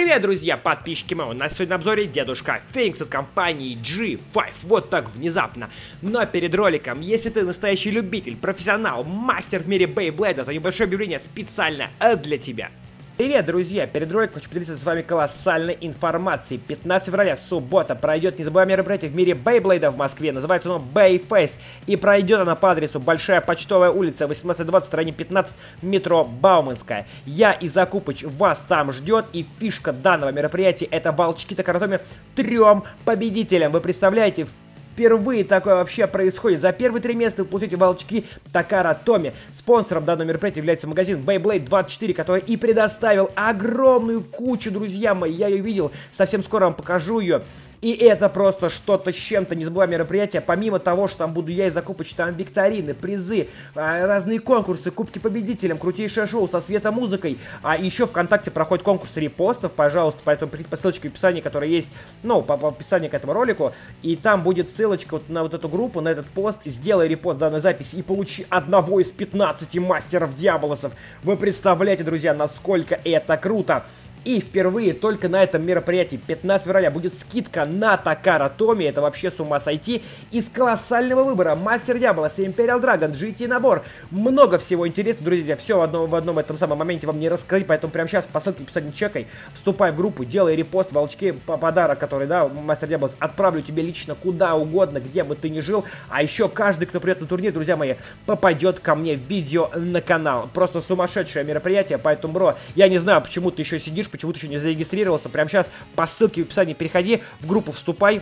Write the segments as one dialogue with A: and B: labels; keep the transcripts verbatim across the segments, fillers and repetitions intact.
A: Привет, друзья, подписчики мои, у нас сегодня на обзоре дедушка Феникс от компании джи пять, вот так внезапно. Но перед роликом, если ты настоящий любитель, профессионал, мастер в мире Бейблейда, то небольшое объявление специально для тебя. Привет, друзья! Перед роликом хочу поделиться с вами колоссальной информацией. пятнадцатого февраля, суббота, пройдет незабываемое мероприятие в мире Бейблейда в Москве. Называется оно Бейфест. И пройдет оно по адресу Большая Почтовая улица, восемнадцать двадцать, стороне пятнадцать, метро Бауманская. Я и Закупыч вас там ждет. И фишка данного мероприятия — это волчки Такаратоми трем победителям. Вы представляете, в Впервые такое вообще происходит. За первые три места вы получите волчки Такаратоми. Спонсором данного мероприятия является магазин Beyblade двадцать четыре, который и предоставил огромную кучу, друзья мои. Я ее видел, совсем скоро вам покажу ее. И это просто что-то с чем-то, незабываемое мероприятие. Помимо того, что там буду я и Закупыч, там викторины, призы, разные конкурсы, кубки победителям, крутейшее шоу со светомузыкой. А еще ВКонтакте проходит конкурс репостов, пожалуйста, поэтому перейдите по ссылочке в описании, которая есть, ну, по, по описанию к этому ролику. И там будет ссылочка вот на вот эту группу, на этот пост. Сделай репост данной записи и получи одного из пятнадцати мастеров Диаболосов. Вы представляете, друзья, насколько это круто. И впервые только на этом мероприятии пятнадцатого февраля будет скидка на Такаратоми. Это вообще с ума сойти. Из колоссального выбора: Мастер Диаболос, Imperial Dragon, джи ти набор. Много всего интересного, друзья. Все в одном, в одном этом самом моменте вам не рассказать. Поэтому прямо сейчас по ссылке в описании чекай. Вступай в группу, делай репост, волчки, по подарок, который, да, Мастер Диаболос, отправлю тебе лично куда угодно, где бы ты ни жил. А еще каждый, кто придет на турнир, друзья мои, попадет ко мне в видео на канал. Просто сумасшедшее мероприятие. Поэтому, бро, я не знаю, почему ты еще сидишь, почему ты еще не зарегистрировался. Прямо сейчас по ссылке в описании переходи, в группу вступай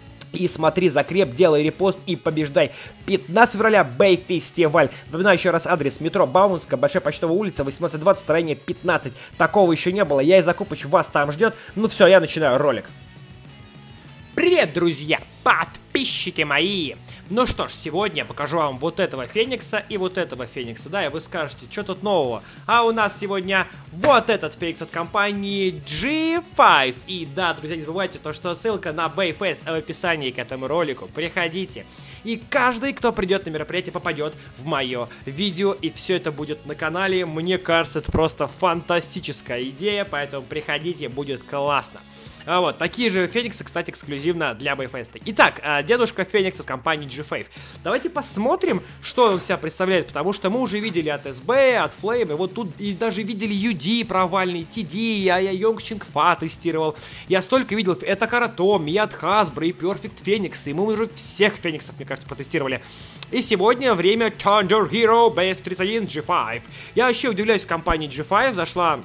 A: и смотри, закреп, делай репост и побеждай. пятнадцатого февраля Бейфестиваль. Напоминаю еще раз адрес: метро Бауманская, Большая Почтовая улица, восемнадцать двадцать, строение пятнадцать. Такого еще не было. Я и Закупыч вас там ждет. Ну все, я начинаю ролик. Привет, друзья, подписчики мои! Ну что ж, сегодня я покажу вам вот этого Феникса и вот этого Феникса, да, и вы скажете, что тут нового? А у нас сегодня вот этот Феникс от компании джи пять. И да, друзья, не забывайте то, что ссылка на Бейфест в описании к этому ролику. Приходите. И каждый, кто придет на мероприятие, попадет в мое видео, и все это будет на канале. Мне кажется, это просто фантастическая идея, поэтому приходите, будет классно. А вот, такие же Фениксы, кстати, эксклюзивно для Бейфеста. Итак, дедушка Феникс от компании джи пять. Давайте посмотрим, что он себя представляет, потому что мы уже видели от эс би, от Flame, и вот тут и даже видели ю ди провальный, ти ди, я, я Йонгчинг Фа тестировал. Я столько видел, это Такаратоми, и от Hasbro, и Perfect Phoenix, и мы уже всех Фениксов, мне кажется, протестировали. И сегодня время Thunder Hero би эс тридцать один джи пять. Я вообще удивляюсь компании джи пять, зашла...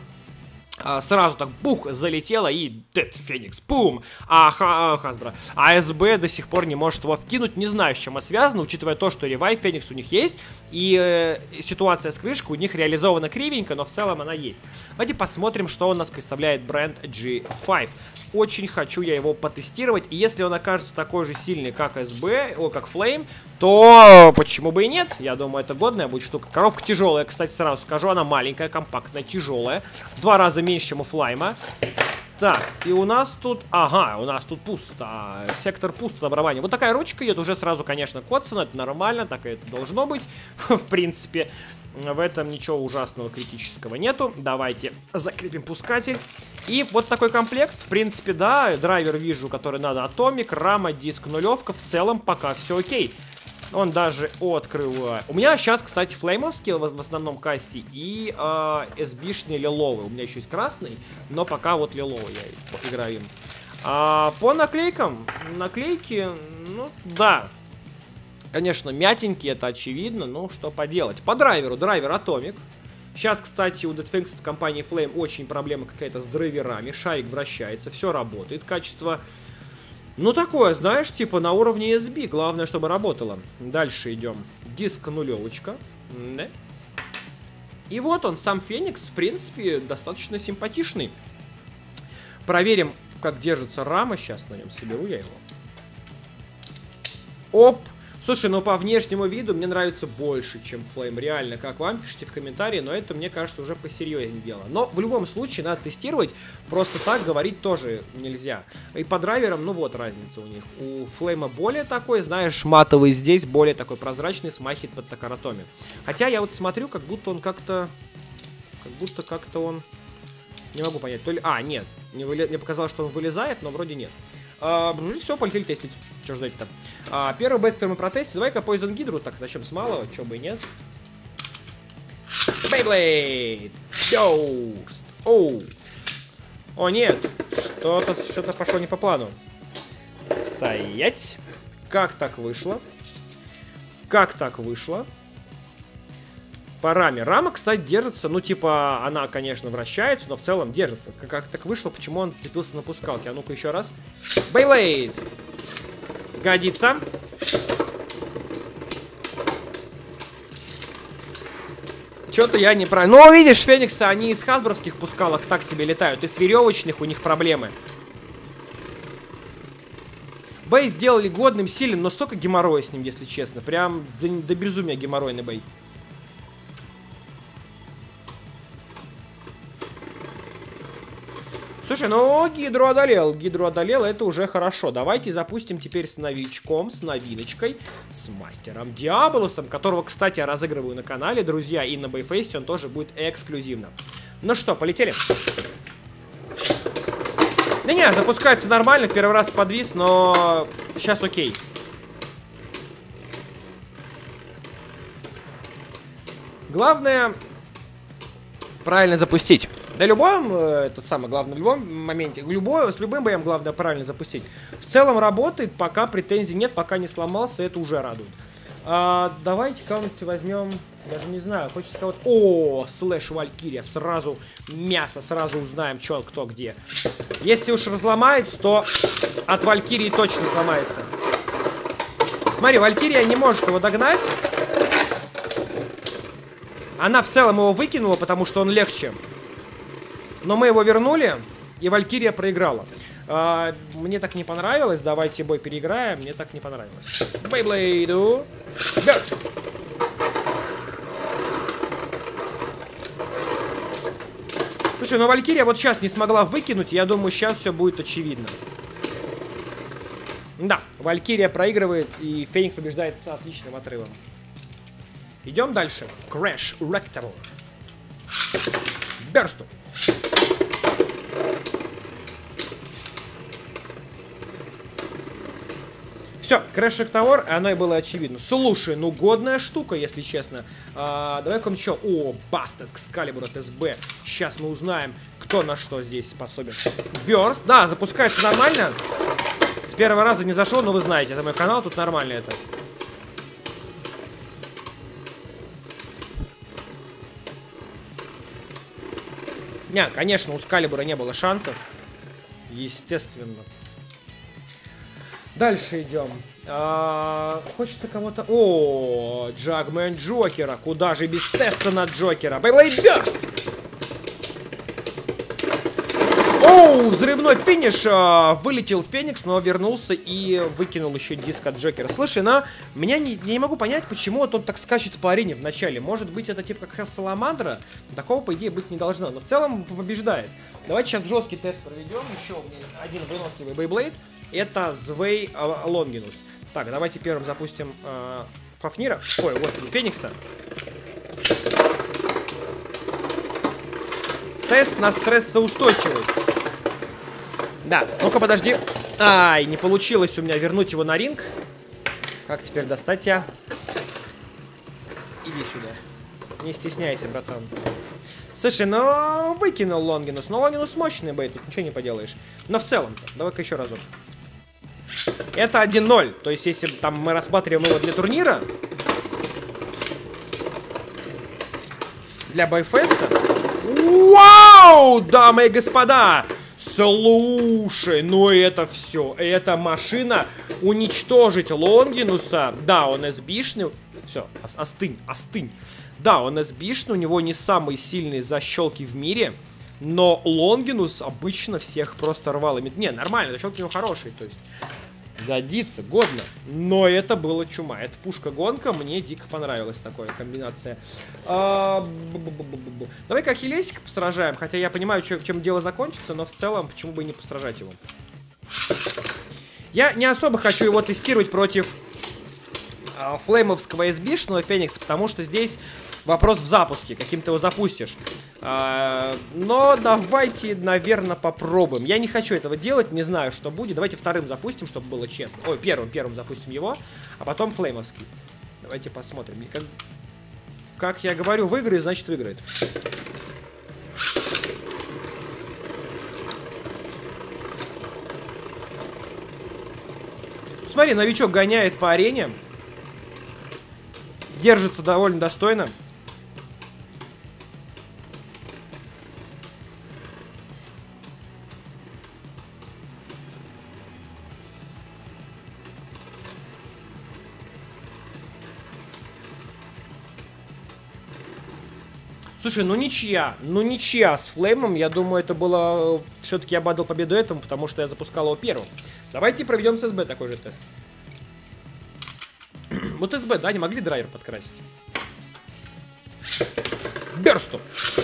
A: Сразу так бух залетела и Dead Phoenix, бум, а Hasbro, а эс би до сих пор не может его вкинуть, не знаю, с чем это связано, учитывая то, что Revive Phoenix у них есть, и э, ситуация с крышкой у них реализована кривенько, но в целом она есть. Давайте посмотрим, что у нас представляет бренд джи пять. Очень хочу я его потестировать, и если он окажется такой же сильный, как эс би, о, как Flame, то почему бы и нет? Я думаю, это годная будет штука. Коробка тяжелая, кстати, сразу скажу, она маленькая, компактная, тяжелая, в два раза меньше, чем у Флайма. Так, и у нас тут, ага, у нас тут пусто, сектор пусто, добрование. Вот такая ручка идет, уже сразу, конечно, коцана, это нормально, так и это должно быть, в принципе. В этом ничего ужасного, критического нету. Давайте закрепим пускатель. И вот такой комплект. В принципе, да, драйвер вижу, который надо. Атомик, рама, диск, нулевка. В целом пока все окей. Он даже открывает. У меня сейчас, кстати, флеймовские в основном касте и э, эс би-шные лиловые. У меня еще есть красный, но пока вот лиловый я играю им. А по наклейкам, наклейки, ну да. Конечно, мятенький, это очевидно, но что поделать. По драйверу, драйвер Atomic. Сейчас, кстати, у Dead Phoenix в компании Flame очень проблема какая-то с драйверами. Шарик вращается, все работает. Качество, ну такое, знаешь, типа на уровне эс би. Главное, чтобы работало. Дальше идем. Диск нулевочка. Да. И вот он, сам Феникс, в принципе, достаточно симпатичный. Проверим, как держится рама. Сейчас на нем соберу я его. Оп! Слушай, ну по внешнему виду мне нравится больше, чем Flame. Реально, как вам, пишите в комментарии, но это, мне кажется, уже посерьезнее дело. Но в любом случае надо тестировать, просто так говорить тоже нельзя. И по драйверам, ну вот разница у них. У Flame более такой, знаешь, матовый, здесь более такой прозрачный, смахивает под Такаратоми. Хотя я вот смотрю, как будто он как-то... Как будто как-то он... Не могу понять, то ли... А, нет. Мне, выли... Мне показалось, что он вылезает, но вроде нет. А, ну все, полетели тестить. Что ждать-то? А, первый бейт, который мы протестим. Давай-ка Poison Гидру. Так, начнем с малого, чё бы и нет. Бейблейд! Burst! Оу! О, нет! Что-то что-то пошло не по плану. Стоять! Как так вышло? Как так вышло? По раме. Рама, кстати, держится, ну, типа, она, конечно, вращается, но в целом держится. Как, как так вышло, почему он цепился на пускалке? А ну-ка еще раз. Бейблейд! Годится. Что-то я неправильно. Ну, видишь, Фениксы, они из хасбровских пускалок так себе летают, и с веревочных у них проблемы. Бей сделали годным, сильным, но столько геморроя с ним, если честно. Прям до, до безумия геморройный бей. Слушай, ну Гидру одолел. Гидру одолел, это уже хорошо. Давайте запустим теперь с новичком, с новиночкой, с мастером Диаболосом, которого, кстати, я разыгрываю на канале, друзья, и на Бейфесте он тоже будет эксклюзивно. Ну что, полетели? Не-не, запускается нормально, в первый раз подвис, но сейчас окей. Главное правильно запустить. Да любом, это самое главное, в любом моменте, любой, с любым боем главное правильно запустить. В целом работает, пока претензий нет, пока не сломался, это уже радует. А, давайте кого-нибудь возьмем, даже не знаю, хочется кого-то... О, слэш Валькирия, сразу мясо, сразу узнаем, что, кто, где. Если уж разломается, то от Валькирии точно сломается. Смотри, Валькирия не может его догнать. Она в целом его выкинула, потому что он легче. Но мы его вернули, и Валькирия проиграла. А, мне так не понравилось. Давайте бой переиграем. Мне так не понравилось. Бейблейду. Burst. Слушай, ну Валькирия вот сейчас не смогла выкинуть. Я думаю, сейчас все будет очевидно. Да, Валькирия проигрывает, и Феникс побеждает с отличным отрывом. Идем дальше. Crash Rector. Burst. Все, Crash Rector, оно и было очевидно. Слушай, ну годная штука, если честно. А, давай какой-нибудь еще. О, Busted Excalibur от эс бэ. Сейчас мы узнаем, кто на что здесь способен. Burst, да, запускается нормально. С первого раза не зашло, но вы знаете, это мой канал, тут нормально это. Не, конечно, у Скалибура не было шансов. Естественно. Дальше идем. А, хочется кого-то... О, Джагмен Джокера. Куда же без теста на Джокера? Бейблейд Burst! Оу, взрывной финиш. А, вылетел Феникс, но вернулся и выкинул еще диск от Джокера. Слушай, на меня не, не могу понять, почему вот он так скачет по арене в начале. Может быть, это типа как Саламандра? Такого, по идее, быть не должно. Но в целом побеждает. Давайте сейчас жесткий тест проведем. Еще у меня есть один выносливый Бейблейд. Это Звей Лонгинус. Так, давайте первым запустим э, Фафнира. Ой, вот Феникса. Тест на стрессоустойчивость. Да, ну-ка подожди. Ай, не получилось у меня вернуть его на ринг. Как теперь достать тебя? Иди сюда. Не стесняйся, братан. Слушай, ну выкинул Лонгинус. Но Лонгинус мощный бейт, тут ничего не поделаешь. Но в целом-то, давай-ка еще разок. Это один ноль. То есть, если там мы рассматриваем его для турнира, для Байфеста. Вау, дамы и господа! Слушай, ну это все. Это машина уничтожить Лонгинуса. Да, он эсбишный. Все, остынь, остынь. Да, он эсбишный, у него не самые сильные защелки в мире. Но Лонгинус обычно всех просто рвал. Не, нормально, защелки у него хорошие, то есть годится, годно. Но это было чума. Это пушка-гонка, мне дико понравилась такая комбинация. А, давай-ка Ахиллесика посражаем. Хотя я понимаю, чем дело закончится, но в целом, почему бы и не посражать его. Я не особо хочу его тестировать против а, флеймовского эсбишного Феникса, потому что здесь вопрос в запуске. Каким ты его запустишь. А, но давайте, наверное, попробуем. Я не хочу этого делать, не знаю, что будет. Давайте вторым запустим, чтобы было честно. Ой, первым, первым запустим его, а потом флеймовский. Давайте посмотрим. Как, как я говорю, выиграет, значит выиграет. Смотри, новичок гоняет по арене. Держится довольно достойно. Слушай, ну ничья, ну ничья с Флеймом, я думаю, это было... Все-таки я бы отдал победу этому, потому что я запускал его первым. Давайте проведем с СБ такой же тест. Вот СБ, да, не могли драйвер подкрасить? Берсту!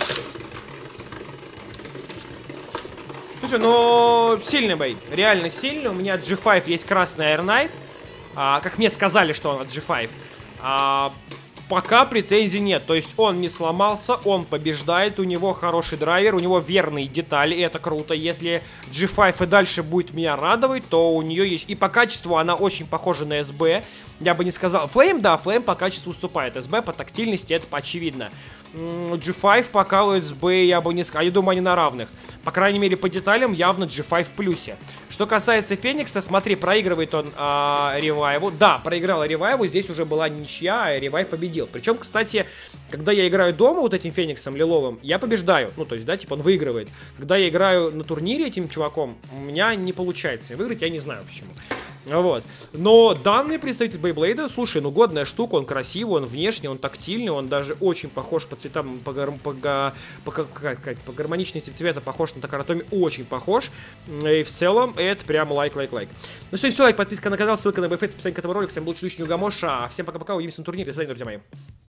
A: Слушай, ну сильный бой, реально сильный. У меня от джи пять есть красный Air Knight. А, как мне сказали, что он от джи пять. А... Пока претензий нет, то есть он не сломался, он побеждает, у него хороший драйвер, у него верные детали, и это круто. Если джи пять и дальше будет меня радовать, то у нее есть... И по качеству она очень похожа на эс бэ, я бы не сказал... Флейм, да, Флейм по качеству уступает, эс бэ по тактильности это очевидно. джи пять пока у эс бэ я бы не сказал, я думаю, они на равных. По крайней мере, по деталям явно джи пять в плюсе. Что касается Феникса, смотри, проигрывает он а, Ревайву. Да, проиграл Ревайву, здесь уже была ничья, а Ревайв победил. Причем, кстати, когда я играю дома вот этим Фениксом лиловым, я побеждаю. Ну, то есть, да, типа он выигрывает. Когда я играю на турнире этим чуваком, у меня не получается выиграть, я не знаю почему. Вот. Но данный представитель Бейблейда, слушай, ну годная штука, он красивый, он внешне, он тактильный, он даже очень похож по цветам, по, гар... по, га... по, как сказать, по гармоничности цвета похож на Такаратоми, очень похож. И в целом это прям лайк, лайк, лайк. Ну что, все, лайк, подписка на канал, ссылка на БФ, описание к этому ролику. Всем был чудовищный Угамош, а всем пока-пока, увидимся на турнире, до свидания, друзья мои.